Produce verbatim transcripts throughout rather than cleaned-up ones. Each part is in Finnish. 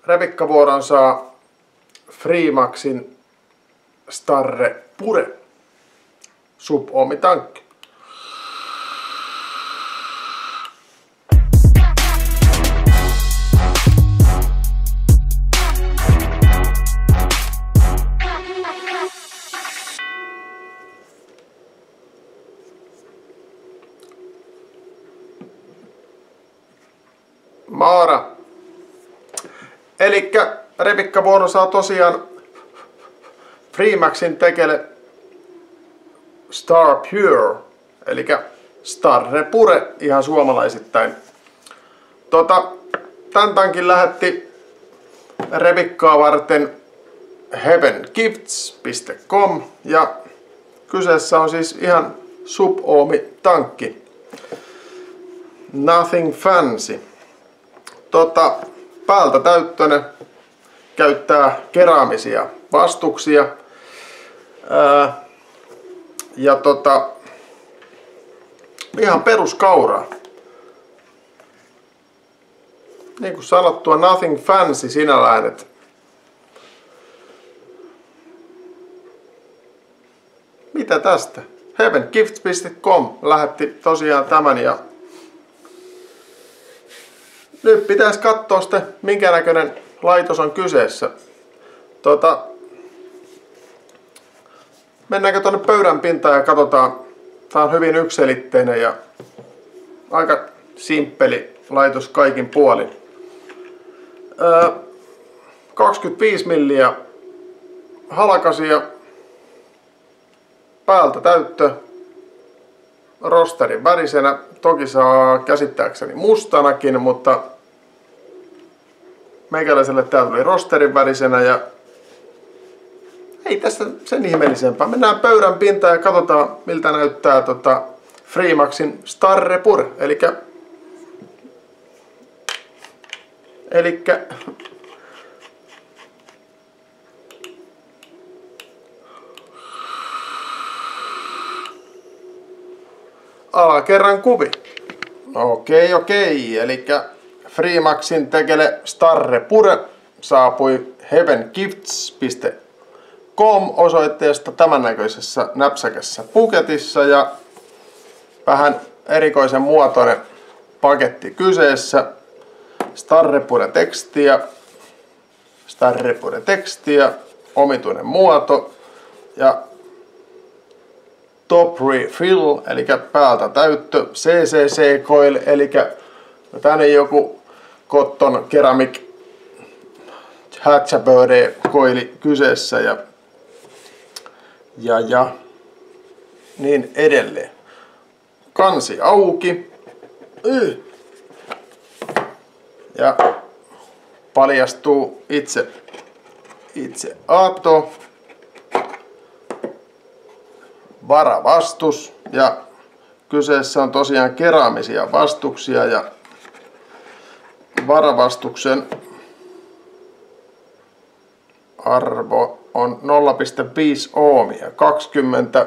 Revikkavuoron saa Freemaxin Starre Pure sub-ohmitankki. Maara. Elikkä Revikkavuoro saa tosiaan Freemaxin tekele Star Pure, eli Starre Pure ihan suomalaisittain. Tota, tän tankin lähetti Revikkaa varten heaven gifts piste com ja kyseessä on siis ihan sub-ohmi tankki. Nothing fancy. Tota, päältä täyttöne, käyttää keraamisia vastuksia. Ää, ja tota, ihan peruskauraa. Niin kuin sanottua, nothing fancy sinällään. Et mitä tästä? heaven gifts piste com lähetti tosiaan tämän ja nyt pitäisi katsoa sitten, minkä näköinen laitos on kyseessä. Tota, mennäänkö tuonne pöydän pintaan ja katsotaan. Tämä on hyvin yksiselitteinen ja aika simppeli laitos kaikin puolin. Öö, kaksikymmentäviisi milliä halkasia, päältä täyttö, rosterin värisenä. Toki saa käsittääkseni mustanakin, mutta meikäläiselle tää tuli rosterin värisenä ja ei tässä sen ihmeellisempää. Mennään pöydän pintaan ja katsotaan miltä näyttää tota Freemaxin Starre Pure. Elikkä Elikkä alakerran kuvi. Okei, okei. Elikkä Freemaxin tekele Starre Pure saapui heaven gifts piste com osoitteesta tämän näköisessä näpsäkässä puketissa ja vähän erikoisen muotoinen paketti kyseessä. Starre Pure tekstiä, Starre Pure tekstiä, omituinen muoto ja top refill eli päältä täyttö, C C C coil eli tänne joku Cotton Ceramic Hatchabird koili kyseessä ja, ja, ja niin edelleen. Kansi auki. Y. Ja paljastuu itse, itse ato. Varavastus ja kyseessä on tosiaan keraamisia vastuksia ja varavastuksen arvo on nolla pilkku viisi ohmia, kaksikymmentä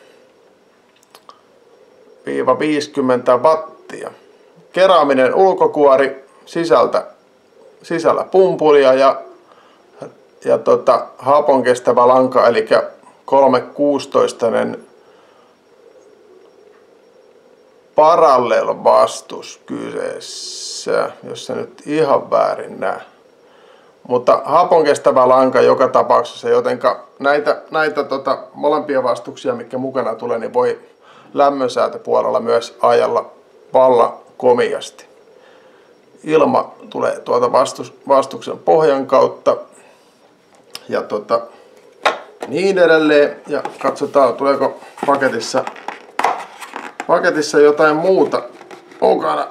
viisikymmentä wattia. Keraaminen ulkokuori, sisältä, sisällä pumpulia ja, ja tota, hapon kestävä lanka, eli kolme kuusitoista parallel vastus kyseessä, jos se nyt ihan väärin näe. Mutta hapon kestävä lanka joka tapauksessa, jotenka näitä, näitä tota, molempia vastuksia, mitkä mukana tulee, niin voi lämmönsäätöpuolella myös ajalla vallan komiasti. Ilma tulee tuolta vastus, vastuksen pohjan kautta ja tota, niin edelleen. Ja katsotaan, tuleeko paketissa, paketissa jotain muuta mukana.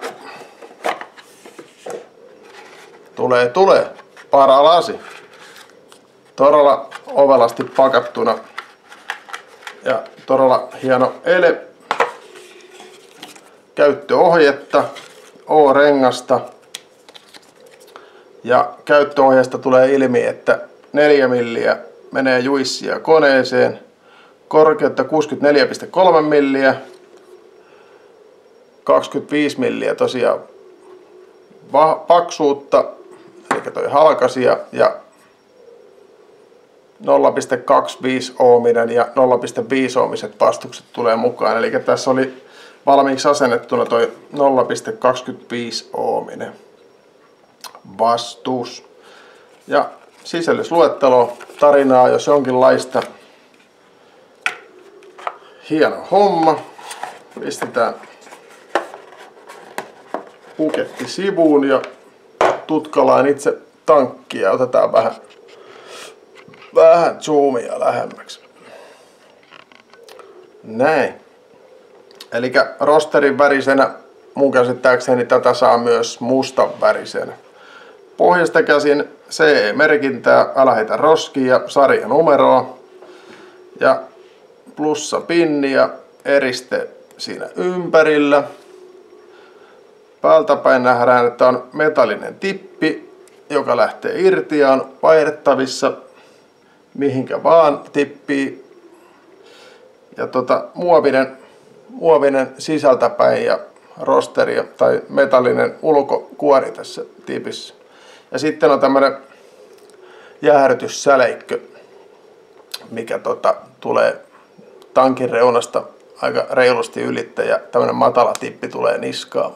Tulee, tulee. Paralasi. Todella ovelasti pakattuna. Ja todella hieno ele. Käyttöohjetta. O-rengasta. Ja käyttöohjeesta tulee ilmi, että neljä milliä menee juissia koneeseen. Korkeutta kuusikymmentäneljä pilkku kolme milliä. kaksikymmentäviisi milliä tosiaan paksuutta. Eli eli toi halkaisija ja nolla pilkku kaksikymmentäviisi oominen ja nolla pilkku viisi oomiset vastukset tulee mukaan. Eli tässä oli valmiiksi asennettuna toi nolla pilkku kaksikymmentäviisi oominen vastus. Ja sisällysluettelo tarinaa jos jonkinlaista. Hieno homma. Pistetään puketti sivuun ja tutkalaan itse tankki ja otetaan vähän, vähän zoomia lähemmäksi. Näin. Eli rosterin värisenä mun käsittääkseni tätä saa myös mustan värisenä. Pohjasta käsin C E-merkintää, älä heitä roskia ja sarjanumeroa. Ja plussa pinni ja eriste siinä ympärillä. Päältä päin nähdään, että on metallinen tippi, joka lähtee irti ja on vaihdettavissa mihinkä vaan tippii. Ja tota, muovinen, muovinen sisältäpäin ja rosteri tai metallinen ulkokuori tässä tipissä. Ja sitten on tämmönen jäähdytyssäleikkö, mikä tota, tulee tankin reunasta aika reilusti ylittä ja tämmönen matala tippi tulee niskaan.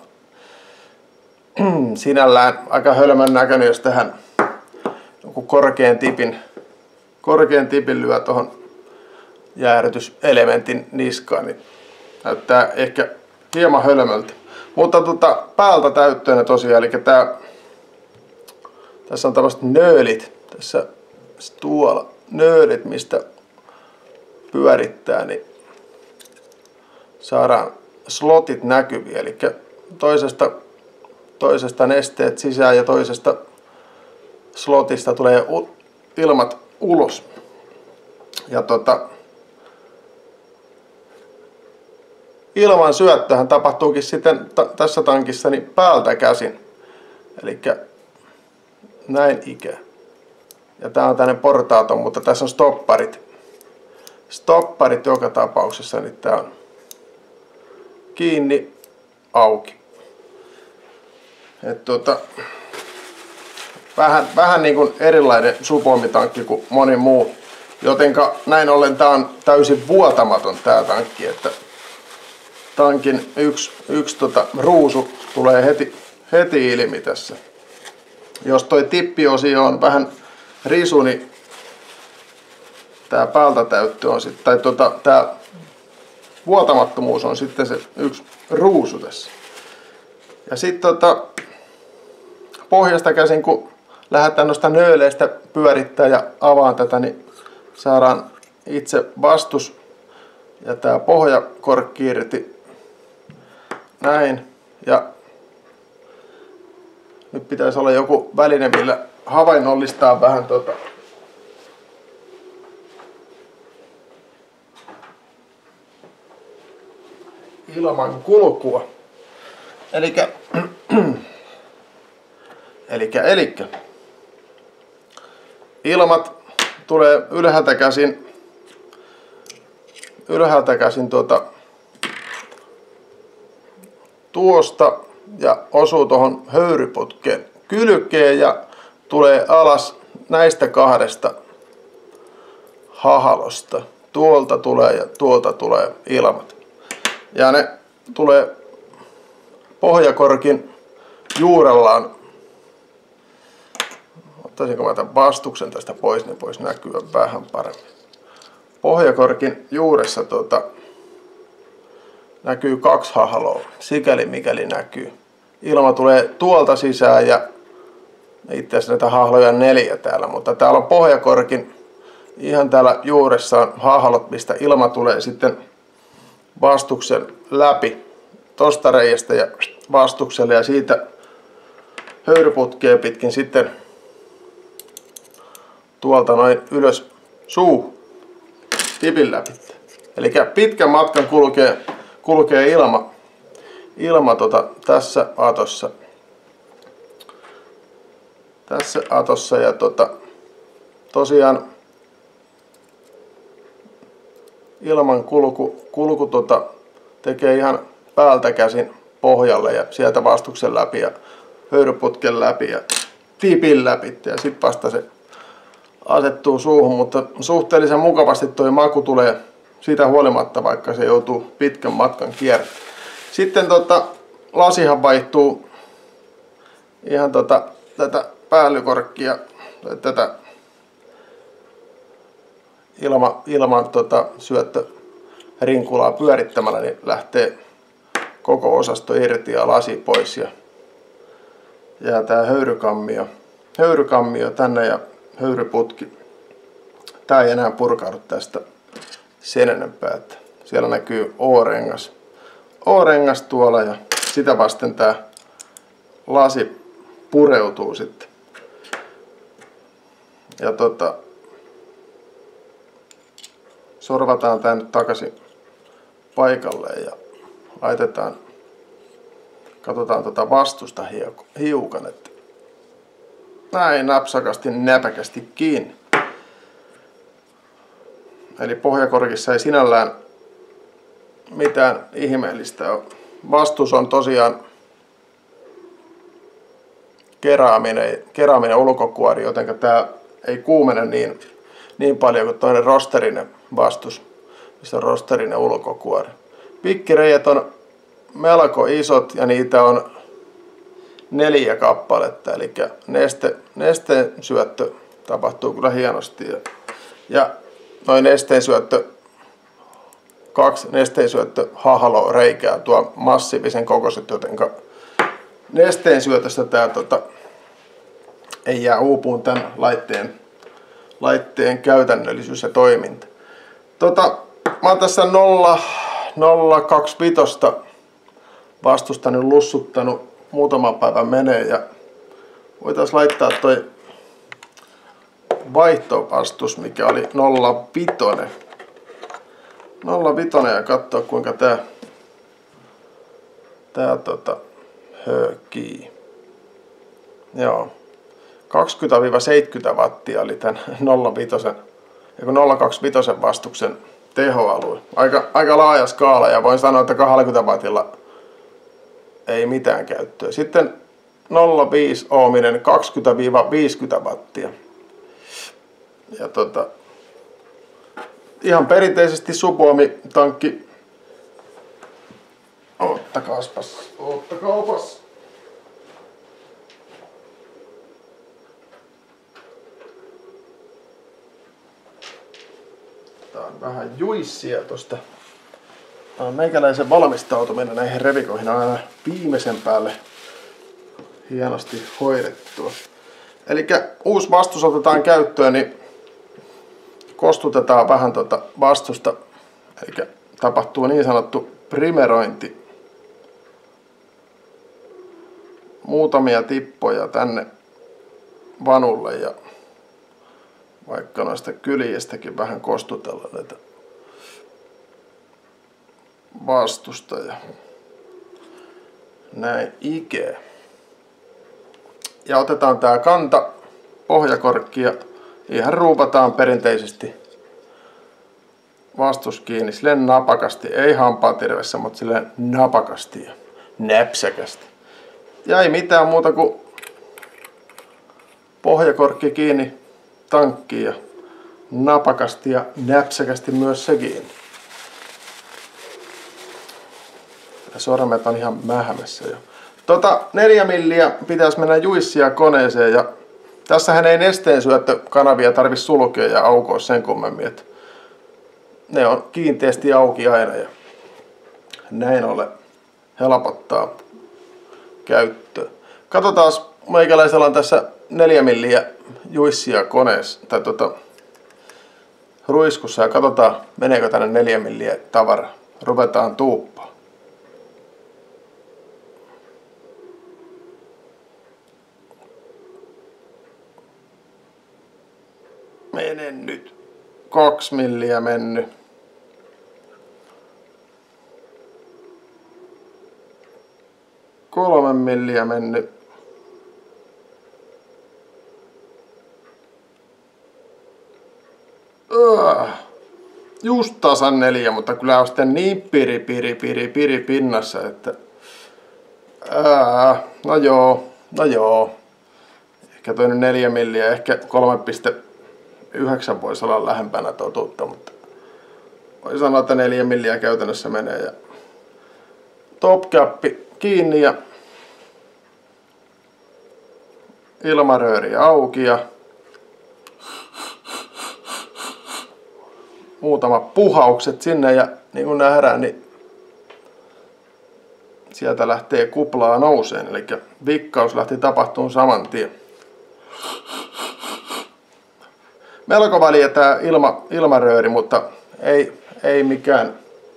Sinällään aika hölmön näköinen, jos tähän joku korkean tipin, korkean tipin lyö tuohon jäähdytyselementin niskaan, niin näyttää ehkä hieman hölmöltä. Mutta tota, päältä täyttöönä tosiaan, eli tää, tässä on tämmöiset nöölit, tässä tuolla nöölit, mistä pyörittää, niin saadaan slotit näkyviä, eli toisesta, toisesta nesteet sisään ja toisesta slotista tulee ilmat ulos. Ja tota, ilman syöttöhän tapahtuukin sitten tässä tankissa niin päältä käsin, eli näin ikään. Ja tää on tämmönen portaaton, mutta tässä on stopparit. Stopparit joka tapauksessa, niin tää on kiinni, auki. Et tota, vähän, vähän niin kuin erilainen supoomitankki kuin moni muu. Jotenka näin ollen tää on täysin vuotamaton tää tankki, että tankin yksi, yksi tota, ruusu tulee heti, heti ilmi tässä. Jos toi tippiosio on vähän risu, niin tää päältä täyttö on sitten, tai tota, tää vuotamattomuus on sitten se yksi ruusu tässä. Ja sitten tota, pohjasta käsin, kun lähdetään noista nööleistä pyörittää ja avaan tätä, niin saadaan itse vastus ja tää pohjakorkki irti. Näin. Ja nyt pitäisi olla joku väline, millä havainnollistaa vähän tota ilman kulkua. Elikkä elikkä elikkä ilmat tulee ylhäältä käsin ylhäältä käsin tuota tuosta ja osuu tuohon höyryputken kylkeen ja tulee alas näistä kahdesta hahalosta. Tuolta tulee ja tuolta tulee ilmat. Ja ne tulee pohjakorkin juurellaan. Ottaisinko mä tämän vastuksen tästä pois, niin voisi näkyä vähän paremmin. Pohjakorkin juuressa tuota, näkyy kaksi hahaloa, sikäli mikäli näkyy. Ilma tulee tuolta sisään ja itse asiassa näitä hahloja on neljä täällä, mutta täällä on pohjakorkin ihan täällä juuressa on hahlot, mistä ilma tulee sitten vastuksen läpi tosta reiästä ja vastukselle ja siitä höyryputkea pitkin sitten tuolta noin ylös suu tipin läpi. Eli pitkän matkan kulkee, kulkee ilma, ilma tota, tässä atossa. Tässä atossa ja tota, tosiaan ilman kulku, kulku tota, tekee ihan päältä käsin pohjalle ja sieltä vastuksen läpi ja höyryputken läpi. Ja tipin läpi ja sitten vasta se asettuu suuhun, mutta suhteellisen mukavasti tuo maku tulee siitä huolimatta, vaikka se joutuu pitkän matkan kiertämään. Sitten tota, lasihan vaihtuu ihan tota, tätä päällykorkkia, tätä ilma, ilman tota, syöttörinkulaa pyörittämällä, niin lähtee koko osasto irti ja lasi pois ja jää tää höyrykammio, höyrykammio tänne ja höyryputki. Tää ei enää purkaudu tästä sen enempää. Siellä näkyy O-rengas. O-rengas tuolla ja sitä vasten tää lasi pureutuu sitten. Ja tota, sorvataan tää nyt takaisin paikalleen ja laitetaan, katsotaan tota vastusta hiukan, että näin napsakasti näpäkästi kiinni. Eli pohjakorkissa ei sinällään mitään ihmeellistä ole. Vastus on tosiaan keraaminen, keraaminen ulkokuori, joten tää ei kuumene niin, niin paljon kuin toinen rosterinen vastus, missä on rosterinen ulkokuori. Pikkireijät on melko isot ja niitä on neljä kappaletta, eli neste, nesteen syöttö tapahtuu kyllä hienosti. Ja, ja noin nesteen syöttö, kaksi nesteen syöttö hahalo reikää tuo massiivisen kokoiset, joten nesteen syötöstä tää tota, ei jää uupuun tämän laitteen, laitteen käytännöllisyys ja toiminta. Tota, mä oon tässä nolla nolla kaksikymmentäviisi vastusta nyt lussuttanut muutaman päivän menee ja voitaisiin laittaa toi vaihtovastus, mikä oli nolla viisi. nolla viisi ja katsoa kuinka tää tää tota höökii. Joo. kaksikymmentä seitsemänkymmentä wattia oli tän nolla viisi ja nolla kaksikymmentäviisi vastuksen tehoalue. Aika, aika laaja skaala ja voin sanoa, että kaksikymmentä wattilla ei mitään käyttöä. Sitten nolla viisi oominen kaksikymmentä viisikymmentä wattia. Ja tota, ihan perinteisesti suboomi-tankki. Ottakaaspas, ottakaapas. Tää on vähän juissia tosta. Tää on meikäläisen valmistautuminen näihin revikoihin aina viimeisen päälle hienosti hoidettua. Eli uusi vastus otetaan käyttöön, niin kostutetaan vähän tuota vastusta, eli tapahtuu niin sanottu primerointi. Muutamia tippoja tänne vanulle ja vaikka noista kyljestäkin vähän kostutella näitä vastusta ja näin ikää. Ja otetaan tää kanta pohjakorkki ja ihan ruupataan perinteisesti vastus kiinni silleen napakasti, ei hampaatirvessä, mutta silleen napakasti ja näpsäkästi. Ja ei mitään muuta kuin pohjakorkki kiinni tankkiin ja napakasti ja näpsäkästi myös se kiinni. Ja sormet on ihan mähämässä jo. Tota neljä milliä pitäisi mennä juissia koneeseen ja tässähän ei nesteen syöttökanavia tarvitse sulkea ja aukoa sen kummemmin, että ne on kiinteästi auki aina ja näin ollen helpottaa käyttöä. Katsotaan, meikäläisellä on tässä neljä milliä juissia koneessa tai tota, ruiskussa ja katsotaan meneekö tänne neljä milliä tavara. Ruvetaan tuuppaa. Mene nyt. Kaksi milliä mennyt. Kolme milliä mennyt. Öö. Just tasan neljä, mutta kyllä on sitten niin piri piri piri piri pinnassa, että öö. No joo, no joo. Ehkä toi nyt neljä milliä, ehkä kolme pilkku yhdeksän voisi olla lähempänä totuutta, mutta voi sanoa, että neljä milliä käytännössä menee. Ja topcappi kiinni ja ilmarööri auki ja muutamat puhaukset sinne ja niin kuin nähdään, niin sieltä lähtee kuplaa nouseen, eli vikkaus lähti tapahtumaan saman tien. Melko väliä tää ilma, ilmarööri, mutta ei, ei mikään,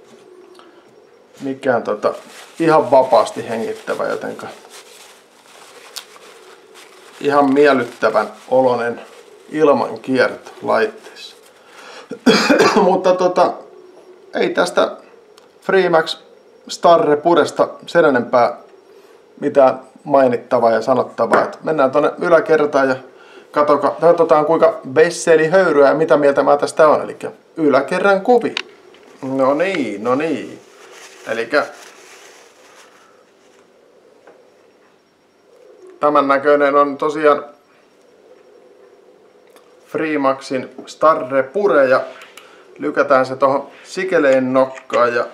mikään tota, ihan vapaasti hengittävä, jotenka ihan miellyttävän oloinen ilmankierto laitteessa. Mutta tota, ei tästä Freemax Starre Puresta sen enempää mitään mainittavaa ja sanottavaa. Et mennään tonne yläkertaan ja katsotaan kuinka Besseli höyryä ja mitä mieltä mä tästä on. Eli yläkerran kuvi. No niin, no niin. Elikkä tämän näköinen on tosiaan Freemaxin Starre Pure ja lykätään se tuohon sikeleen nokkaan ja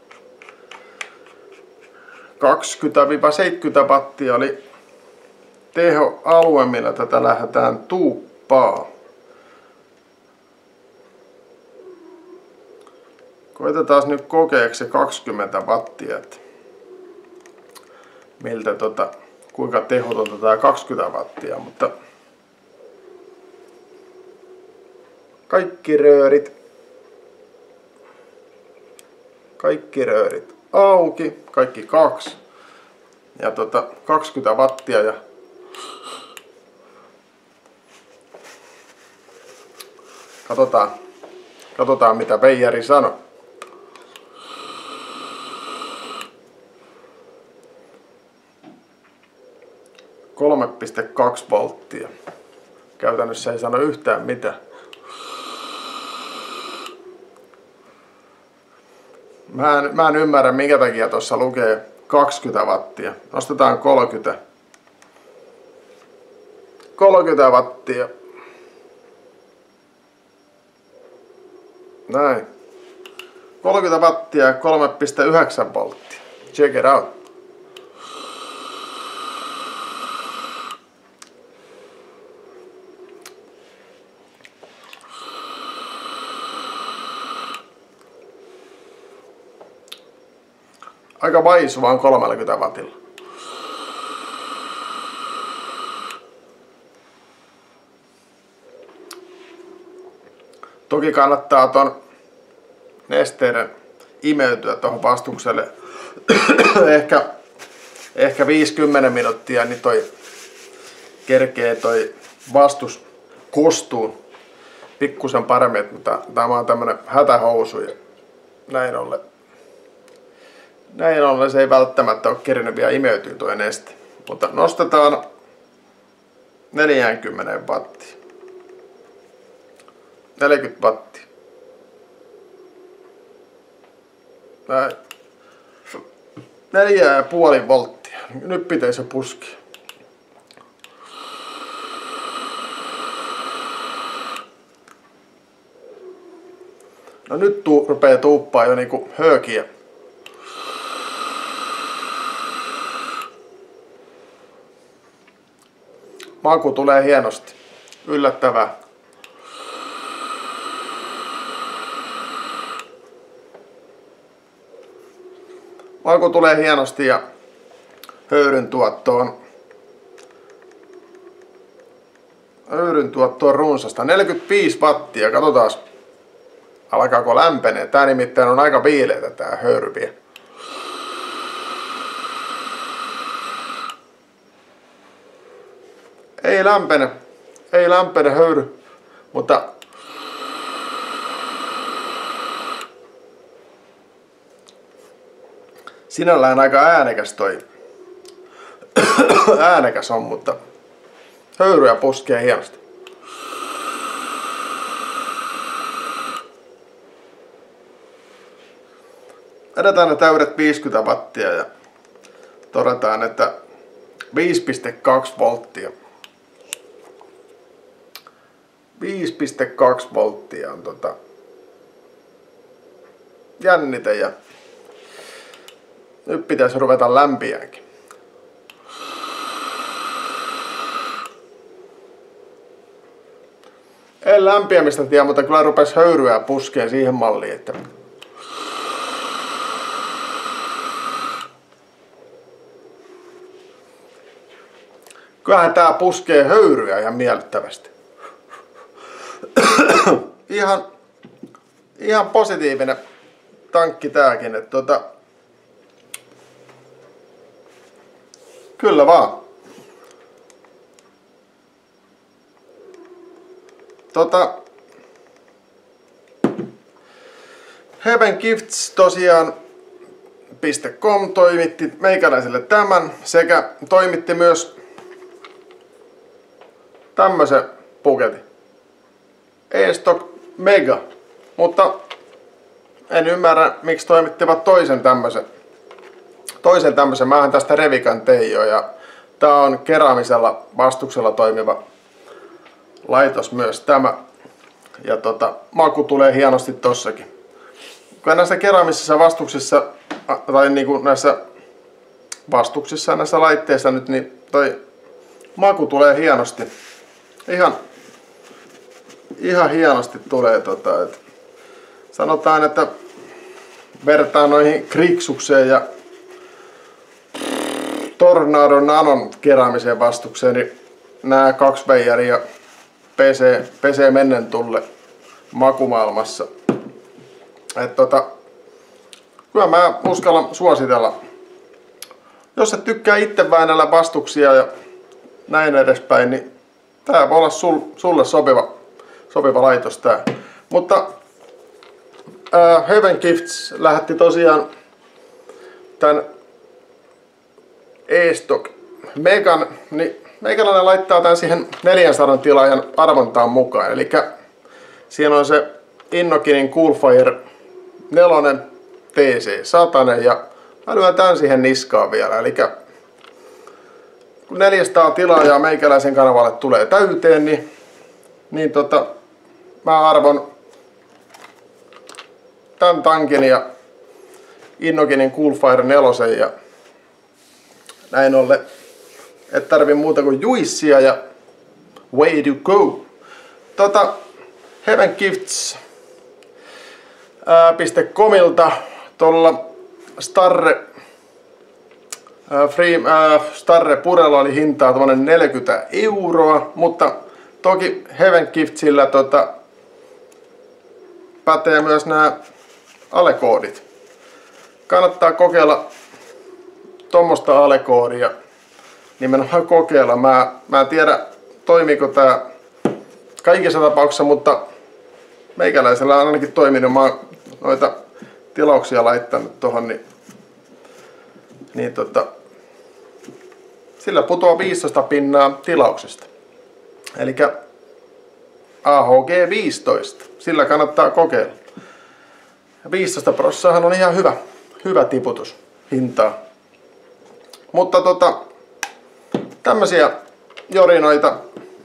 kaksikymmentä seitsemänkymmentä wattia oli tehoalue, millä tätä lähdetään tuuppaa. Koitetaan nyt kokeeksi se kaksikymmentä wattia, että miltä tota, kuinka tehotonta tää kaksikymmentä wattia, mutta kaikki röörit, kaikki röörit auki, kaikki kaksi ja tota kaksikymmentä wattia ja katsotaan, katsotaan mitä veijari sanoo. kolme pilkku kaksi volttia. Käytännössä ei sano yhtään mitään. Mä en, mä en ymmärrä minkä takia tuossa lukee kaksikymmentä wattia. Nostetaan kolmekymmentä. kolmekymmentä wattia. Näin. kolmekymmentä wattia ja kolme pilkku yhdeksän volttia. Check it out. Aika vaisu vaan kolmekymmentä wattilla. Toki kannattaa ton nesteiden imeytyä tuohon vastukselle ehkä, ehkä viisikymmentä minuuttia, niin toi kerkee toi vastus kostuun pikkusen paremmin, mutta tämä on tämmönen hätähousu ja näin ollen. Näin ollen se ei välttämättä ole kerinyt vielä imeytyä tuo neste. Mutta nostetaan neljäkymmentä wattia. neljäkymmentä wattia. Näin. neljä pilkku viisi volttia. Nyt pitäisi jo puskia. No nyt tuu, rupeaa tuuppaa jo niinku höökiä. Maku tulee hienosti. Yllättävää. Maku tulee hienosti ja höyryn tuotto on, höyryn tuotto on runsasta. neljäkymmentäviisi wattia. Katsotaan, alkaako lämpenee. Tää nimittäin on aika viileitä tää höyry vielä. Ei lämpene, ei lämpene höyry, mutta sinällään aika äänekäs toi äänekäs on, mutta höyryä puskee hienosti. Edetään ne täydet viisikymmentä wattia ja todetaan, että viisi pilkku kaksi volttia. viisi pilkku kaksi volttia on tota jännite ja nyt pitäisi ruveta lämpiäänkin. En lämpiämistä tiedä, mutta kyllä rupesi höyryä puskeen siihen malliin, että kyllähän tää puskee höyryä ihan miellyttävästi. ihan, ihan positiivinen tankki tääkin, että tota, kyllä vaan. Tota, Heaven Gifts tosiaan .com toimitti meikäläiselle tämän sekä toimitti myös tämmösen puketin. E-Stock Mega, mutta en ymmärrä miksi toimittivat toisen tämmösen. Toisen tämmösen, mähän tästä revikan tein jo ja tää on keraamisella vastuksella toimiva laitos myös tämä. Ja tota, maku tulee hienosti tossakin. Kun näissä keraamisissa vastuksissa, tai niinku näissä vastuksissa näissä laitteissa nyt, niin toi maku tulee hienosti. Ihan, ihan hienosti tulee tota, et sanotaan, että vertaan noihin Kriksukseen ja Tornado Nanon keräämiseen vastukseen, niin nämä kaksi veijaria pesee, pesee mennen tulle makumaailmassa. Et tota, kyllä mä uskallan suositella. Jos et tykkää itse väännellä vastuksia ja näin edespäin, niin tää voi olla sul, sulle sopiva, sopiva laitos tää. Mutta äh, Heaven Gifts lähetti tosiaan tän E-Stock Megan, niin meikäläinen laittaa tän siihen neljänsadan tilaajan arvontaan mukaan. Eli siinä on se Innokinin Coolfire neljä T C sata ja mä lyön tän siihen niskaan vielä. Eli kun neljäsataa tilaajaa meikäläisen kanavalle tulee täyteen, niin, niin tota, mä arvon tän tankin ja Innokinin Coolfire neljä ja näin ollen et tarvi muuta kuin juissia ja way to go. Tota, Heaven Gifts .comilta tuolla Starre ää, Free, ää, Starre Purella oli hintaa tuommoinen neljäkymmentä euroa, mutta toki Heaven Giftsillä tota, pätee myös nämä alekoodit. Kannattaa kokeilla tuommoista alekoodia. Nimenomaan kokeilla. Mä, mä en tiedä toimiiko tää kaikissa tapauksissa, mutta meikäläisellä on ainakin toiminut. Mä oon noita tilauksia laittanut tohon, niin, niin tota, sillä putoaa viisitoista pinnaa tilauksesta. Eli A H G viisitoista. Sillä kannattaa kokeilla. viisitoista prosenttia on ihan hyvä, hyvä tiputus hintaa. Mutta tota, tämmösiä jorinoita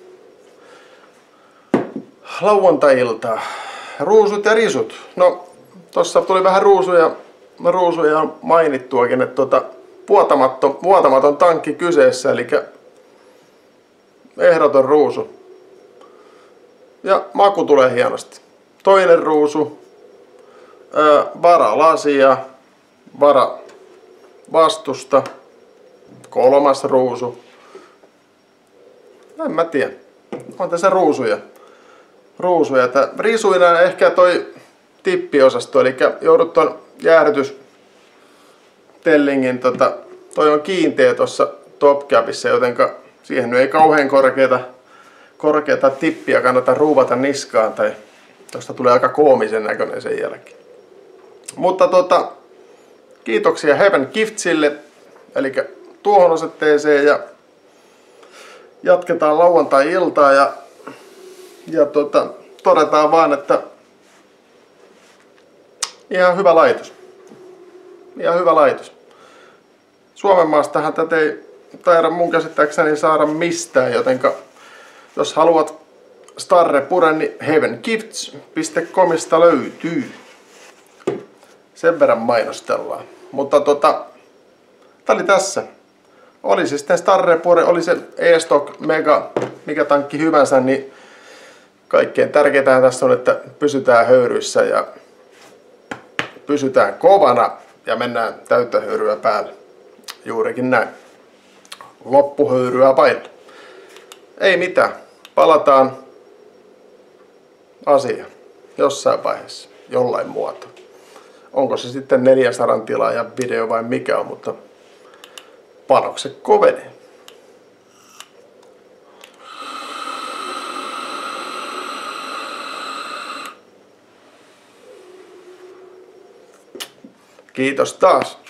lauantai-iltaa. Ruusut ja risut. No, tossa tuli vähän ruusuja, ruusuja mainittuakin, että tota, vuotamaton, vuotamaton tankki kyseessä, eli ehdoton ruusu. Ja maku tulee hienosti. Toinen ruusu, ää, vara lasia, vara vastusta. Kolmas ruusu. En mä tiedä. On tässä ruusuja. Ruusuja. Tää risuina ehkä toi tippiosasto, eli joudut ton jäähdytystellingin, tota, toi on kiinteä tuossa topcapissa, jotenka siihen ei kauhean korkeata, korkeata tippiä kannata ruuvata niskaan, tai tosta tulee aika koomisen näköinen sen jälkeen. Mutta tota, kiitoksia Heaven Giftsille, eli tuohon osoitteeseen, ja jatketaan lauantai-iltaa ja, ja tota, todetaan vaan, että ihan hyvä laitos. Ihan hyvä laitos. Suomen maastahan tätä ei taida mun käsittääkseni saada mistään, jotenka jos haluat Starre Pure, niin heaven gifts piste comista löytyy. Sen verran mainostellaan. Mutta tota, tää oli tässä. Oli se sitten Starre Pure, oli se E-Stock, Mega, mikä tankki hyvänsä, niin kaikkein tärkeintä tässä on, että pysytään höyryissä ja pysytään kovana ja mennään täyttä höyryä päälle. Juurikin näin. Loppuhöyryä vailla. Ei mitään. Palataan asiaan jossain vaiheessa, jollain muotoa. Onko se sitten neljäsadan tilaajan video vai mikä on, mutta panokset kovenee. Kiitos taas.